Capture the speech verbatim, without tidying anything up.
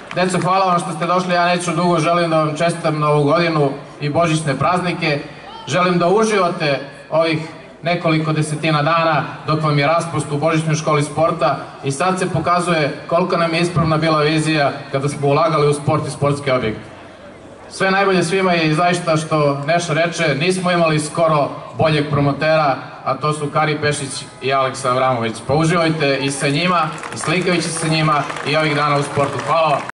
Deco, hvala vam što ste došli, ja neću dugo, želim da vam čestitam Novu godinu i božićne praznike. Želim da uživate ovih nekoliko desetina dana dok vam je raspust u Božićnoj školi sporta i sad se pokazuje koliko nam je ispravna bila vizija kada smo ulagali u sport i sportske objekte. Sve najbolje svima je i zaista što Neša reče, nismo imali skoro boljeg promotera, a to su Kari Pešić i Aleksa Avramović. Pa uživajte i sa njima, i slikajući se sa njima i ovih dana u sportu. Hvala vam.